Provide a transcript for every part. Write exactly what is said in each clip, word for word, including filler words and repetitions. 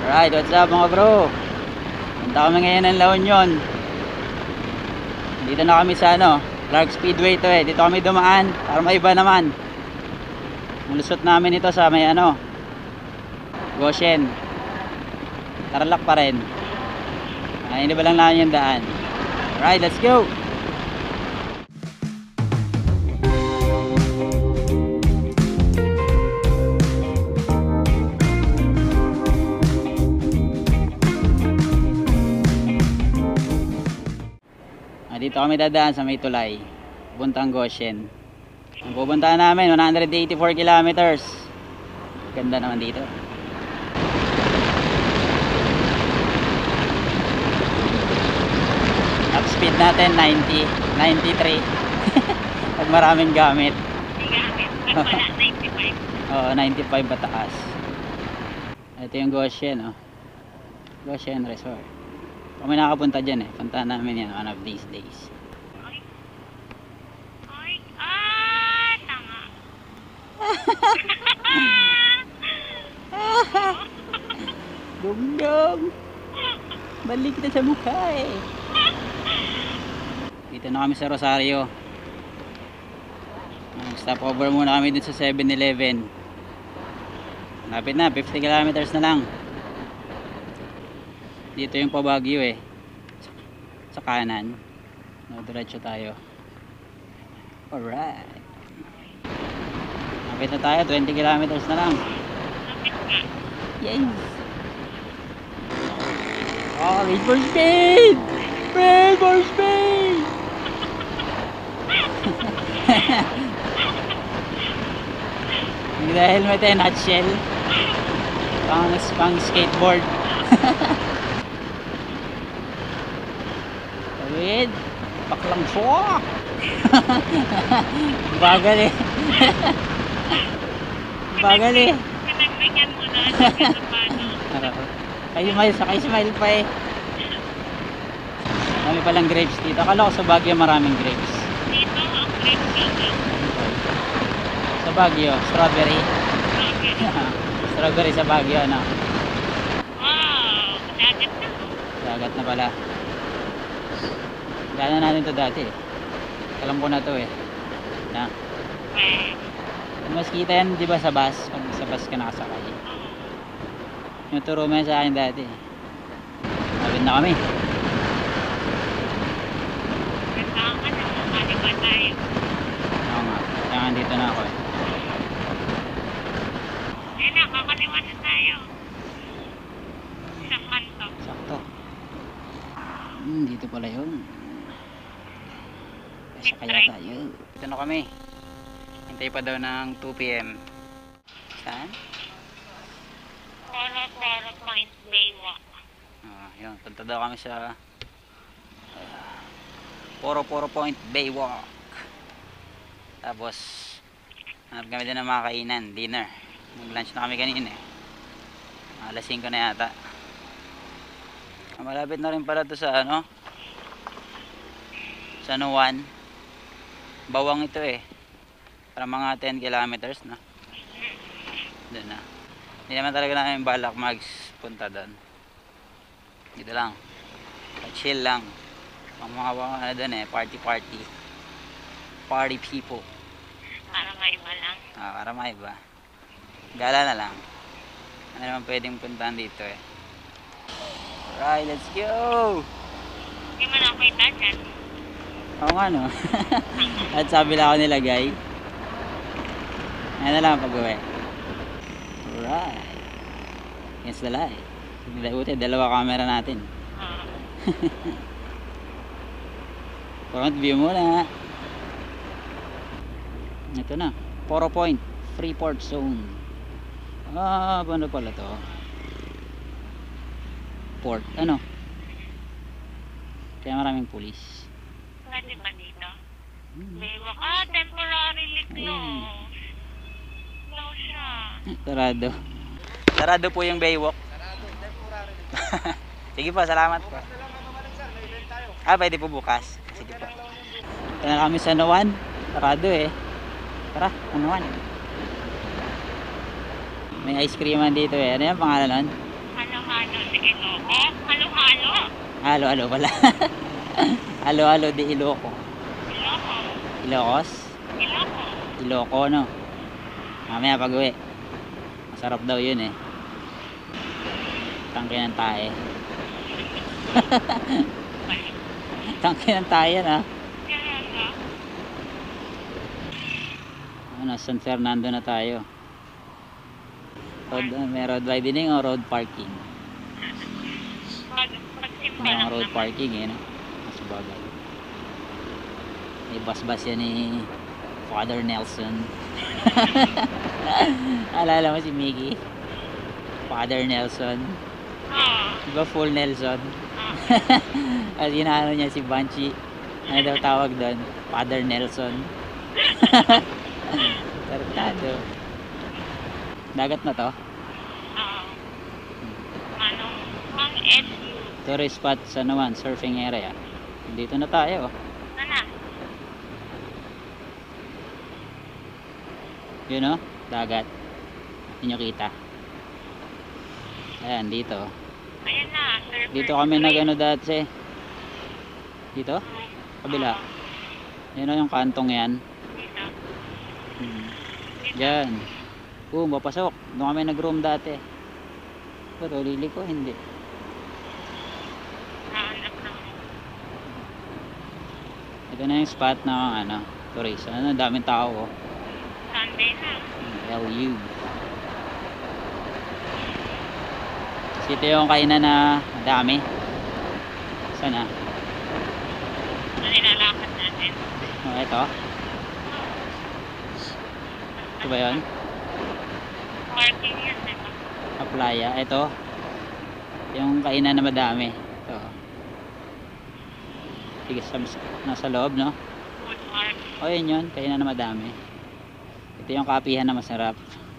Alright, what's up mga bro? Punta kami ngayon ng La Union. Dito na kami sa ano, Clark Speedway to eh. Dito kami dumaan para maiba naman. Mulusot namin ito sa may ano, Goshen. Tarlac pa rin. Ay, hindi ba lang namin yung daan. Alright, let's go! Dito kami dadaan sa may tulay, pupuntang Goshen. Ang pupuntahan namin one hundred eighty-four kilometers. Ganda naman dito. Top speed natin ninety, ninety-three. Pag maraming gamit. ninety-five. Oo, ninety-five pataas. Ito yung Goshen, oh. Goshen Resort. Kung may nakapunta dyan eh, puntahan namin yan one of these days. Ay, ay, ah, tanga. Dum-dum, balik kita sa mukha eh. Dito na kami sa Rosario. Stop over muna kami dun sa seven eleven. Lapit na, fifty kilometers na lang. Dito yung pa Baguio eh, sa kanan. No, diretso tayo. Alright, lapit na tayo, twenty kilometers na lang. Yes. Oh, need for speed! Need for speed! Hindi dahil may tayo nutshell. Pang, pang skateboard. Wait, baklang chua. Bagal eh. Bagal eh. Pinagbigyan mo na sa paano. Kayo smile, sakay smile pa eh. Marami palang grapes dito. Akala ko sa Baguio maraming grapes. Dito ang great finger. Sa Baguio, strawberry. Okay. Strawberry sa Baguio, ano? Wow, dagat na. Dagat na pala. Daanan natin to dati eh. Alam ko na to eh. Na. Eh, Mas kita yan, di ba, sa bus? Pag sa bus ka nakasakay. Yung turo mo yan sa akin dati. Lapit na kami. kasama na. Maliban tayo. Oo nga. Kaya nga dito na ako eh. Ayun na, kakaliwan na tayo. Sa kanto. Sakto. Hmm, dito pala yun. Kasi kaya tayo. Dito na kami. Hintay pa daw ng two P M Saan? Poro Poro Point Baywalk. Ah, yun. Punta daw kami sa uh, Poro Poro Point Baywalk. Tapos hanap kami din ng mga kainan, dinner. Mag lunch na kami kanina eh. Alas singko na yata. Malapit na rin pala to sa ano, San Juan. Bawang ito eh. Para mga ten kilometers na. Doon na. Hindi naman talaga namin balak magpunta doon. Dito lang. Chill lang. Ang mga ano doon eh, party party. Party people. Para maiba lang. Ah, para maiba. Gala na lang. Ano naman pwedeng puntahan dito eh. Alright, let's go! Hindi mo nakita dyan. Oo nga no. At sabi lang ako nilagay. Ayan na lang pag-uwi. Alright. Against the light. Buti, dalawa camera natin. Ah. Front view muna. Ito na. Poro Point. Freeport Zone. Ah, ano pala to? Port. Ano? Kaya maraming pulis. Pwede ba dito? Hmm. Baywalk. Ah, temporarily closed. Close siya. Sarado. Sarado po yung Baywalk. Sarado, temporary. Sige po, salamat po. Ah, pwede po bukas. Sige po. Ito na kami sa Nuwan. Sarado eh. Tara, Nuwan. May ice creaman dito eh. Ano yung pangalan nun? Halo-halo. Ano, sige, loko? Halo-halo. Halo, halo pala. Halo, halo di Iloko. Iloko. Ilocos? Iloko. Iloco, no? Mamaya pag uwi. Masarap daw yun eh. Tangke ng tae. Tangke ng tae yan ah. Kaya nga. Ano, San Fernando na tayo. Road, uh, may road widening o road parking? Pag, pagsimba May lang mga road naman. parking eh, no? Mas bagay. May bus-bus yan ni Father Nelson. Alala mo si Mickey? Father Nelson. Oo. Diba full Nelson? Oo. At inaano niya si Banshee. Ano daw tawag doon? Father Nelson. Tartado. Dagat na to. Oo. Ano? Ang edge. Tourist spot sa naman, surfing area. Dito na tayo. Sana. Yun o, dagat. Hindi nyo kita. Ayan, dito. Ayan na. Surfer. Dito kami nagano dati. Dito? Kabila. Yan o yung kantong yan. Dito. Hmm. Dito. Yan. Oo, mapasok. Doon kami nag-room dati. Ba't ulili ko? Hindi. Nahanap na. Ito na yung spot ng ano, tourist. Ano, daming tao oh. Sunday na. L U. Kasi ito yung kainan na dami. Saan na? Ano nilalakad natin? Oh, ito. Ito ba yun? Parking yan, diba? Sa playa. Ito. Yung kainan na madami. Ito. Sige, sa, nasa loob, no? Food park. O, yun yun. Kainan na madami. Ito yung kapihan na masarap.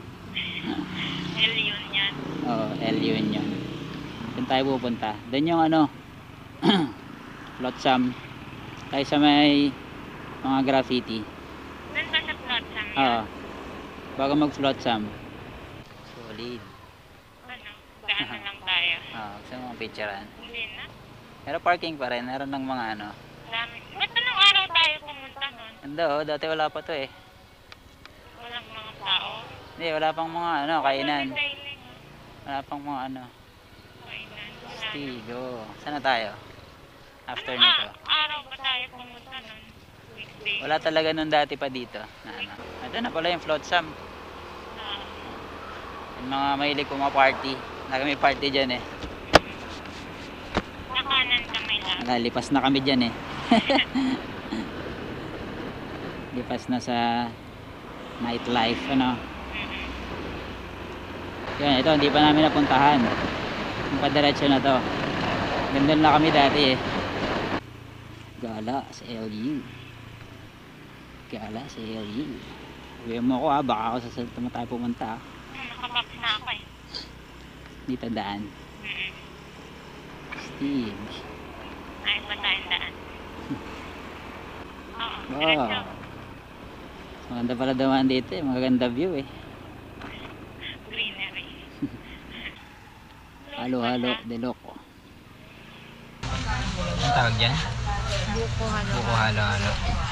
L yun yan. Oo, L yun yun. Doon tayo pupunta. Doon yung ano, Flotsam. Tayo sa may mga graffiti. Doon ba sa Flotsam yan? Oo. Bago mag-Flotsam. Solid. Ano? Daan na lang tayo. Oo, gusto mo ang picturean. Hindi na. Pero parking pa rin. Meron ng mga ano. Dami. Ba't anong araw tayo pumunta nun? Ganda oh, dati wala pa to eh. Walang mga tao. Hindi, wala pang mga ano, kainan. Sailing. Wala pang mga ano. Kainan. Wala. Stigo. Saan na tayo? After Anong nito. a- araw ba tayo pumunta nun? Weekday. Wala talaga nung dati pa dito. Na, ano. Ito na pala yung Flotsam. Ah. Yung mga mahilig party. Lagi may party dyan eh. Sa kanan kamay lang. Nalipas na kami dyan eh. Lipas na sa nightlife ano. Mhm. Yan, ito hindi pa namin napuntahan. Yung padiretso na to. Gandun na kami dati eh. Gala sa L U. Gala sa L U. Uwi mo ako ah, baka ako sa salita mo tayo pumunta ah. Hmm, Nakabox na ako eh. Dito daan. Mhm. Steve. Ayos ba tayong daan? Oo. Wow. Diretso. Maganda pala daman dito eh. Maganda view eh. Greenery. Halo halo de loco. Ang tawag dyan? Buko halo. Buko halo halo.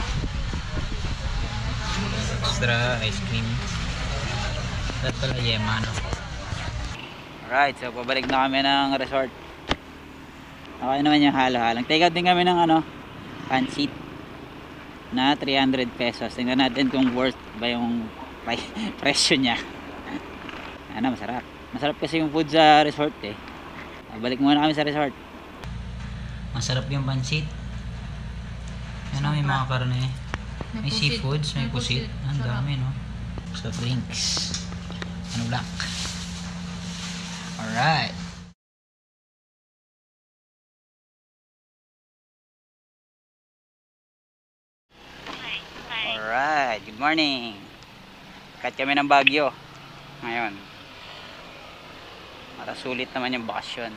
Extra ice cream. Dapat pala yema no? Alright, so pabalik na kami ng resort. Okay naman yung halo halo. Take out din kami ng ano, pancit na three hundred pesos. Tingnan natin kung worth ba yung presyo niya. Ano, masarap. Masarap kasi yung food sa resort eh. Balik muna kami sa resort. Masarap yung pancit. Ano, may mga karne. May seafoods, may pusit. Ang dami no. So drinks. Ano black. Alright. Okay. Okay. Alright, good morning. Cut kami ng Baguio ngayon. Para sulit naman yung bakasyon.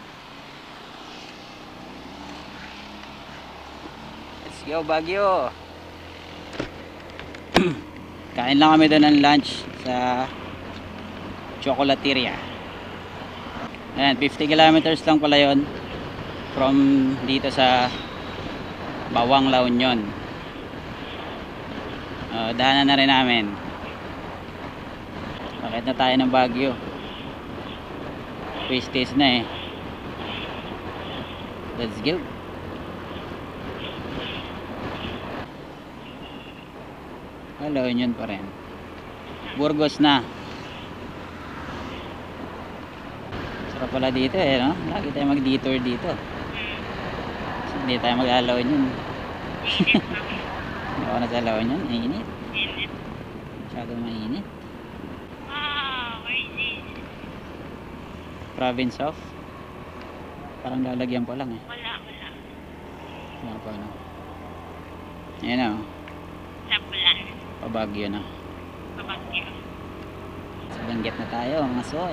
Let's go Baguio. Kain lang kami doon ng lunch sa Chocolateria. Ayan, fifty kilometers lang pala yon from dito sa Bawang, La Union. Uh, daanan na rin namin. Bakit na tayo ng Baguio? Twisties na eh. Let's go. La Union pa rin. Burgos na. Sarap pala dito eh, no? Lagi tayo mag-detour dito. So, hindi tayo mag-La Union. Ako na sa La Union, mainit. Init. Masyadong mainit. Wow, where is this? Province of? Parang lalagyan pa lang eh. Wala, wala. Wala pa ano. Ayan o. Sabulan. Pabagyo na. Pabagyo. Sa Benguet na tayo, mga soy.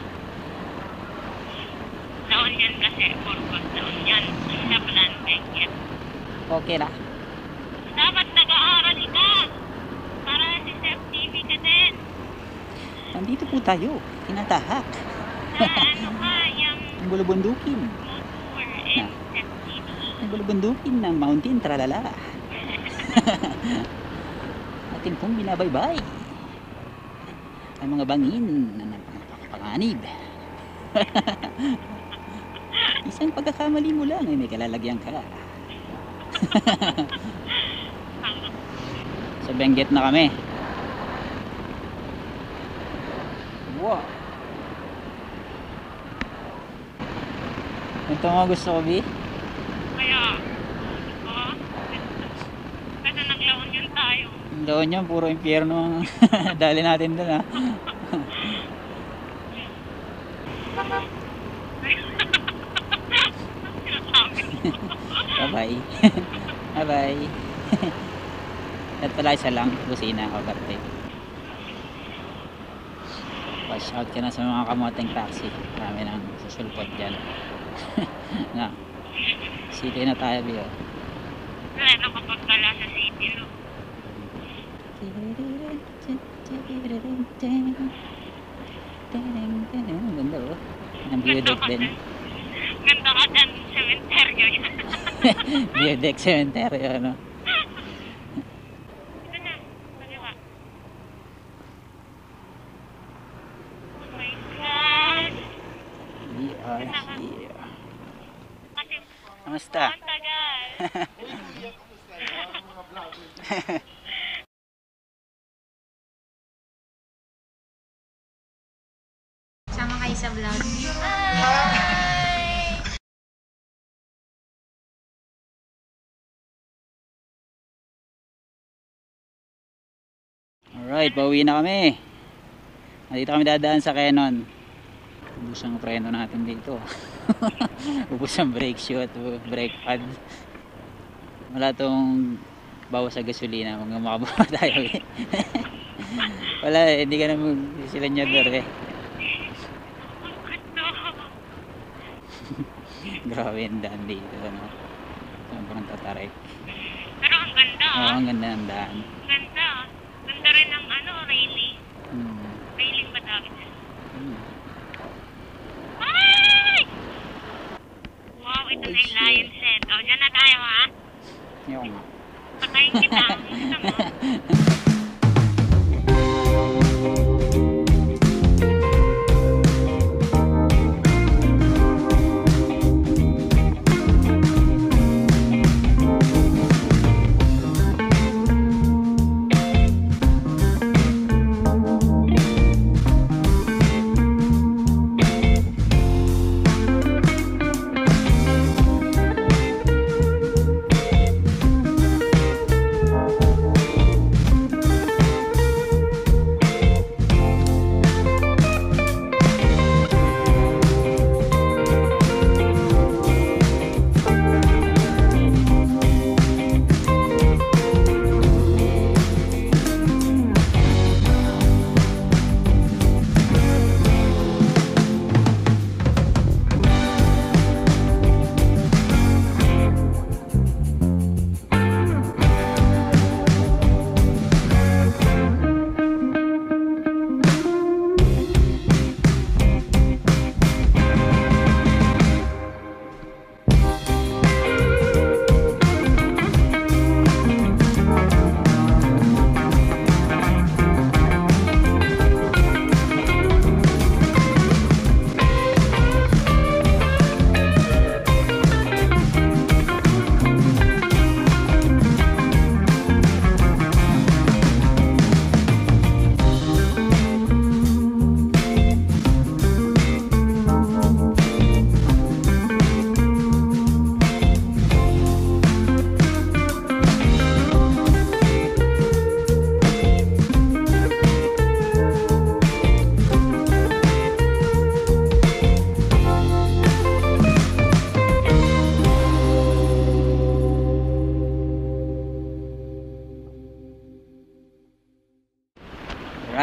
Taon yan kasi, Burgos taon yan. Sabulan, Benguet. Okay na. Dapat nag-aaral ka. Para si Sef T V ka din. Nandito po tayo. Tinatahak. Sa ano ka, yung Ang bulubundukin. motor and Sef T V. Ang bulubundukin ng mountain tralala. Atin pong binabaybay ang mga bangin na napakapanganib. Isang pagkakamali mo lang ay may kalalagyan ka. Sa Benguet na kami. Wow. Ito mga gusto ko, B. Kaya, oh, kasi naglaon yun tayo. Doon yun, puro impyerno. Dali natin doon, ha. Sinasabi mo. Bye-bye. Bye-bye. At pala isa lang, busina, overtake. Watch out ka na sa mga kamoteng taxi. Marami nang susulpot dyan. Na. City na tayo, Bio. Wala na kapag kala sa city, no? Ang ganda, oh. Ang view deck din. Ganda ka dyan, cementerio yan. View deck cemetery, ano. Ito na, kaliwa. Oh my God! We are here. Kasi, Kamusta? ang tagal. Sama kayo sa vlog. Alright, pauwi na kami. Dito kami dadaan sa Canon. Ubus ang preno natin dito. Ubus ang brake shoot, brake pad. Wala tong bawas sa gasolina. Huwag nga makabawa tayo eh. Wala eh, hindi ka na magsilanyador eh. Ang ganda. Grabe yung daan dito. Ano? Sobrang tatarik. Pero ang ganda, Oo, ah. ang ganda ng daan. Ganda. Ganda rin ang ano, railing. Hmm. Railing ba tawag dyan? Hmm. Ay! Wow, ito na yung lion set. O, dyan na tayo, ha? Yung Patayin kita. Gusto mo?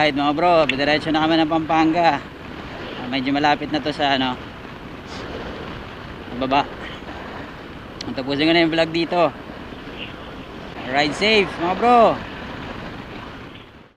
Alright mga bro, diretso na kami ng Pampanga. Ah, medyo malapit na to sa ano, baba. Tapusin ko na yung vlog dito. Ride safe mga bro.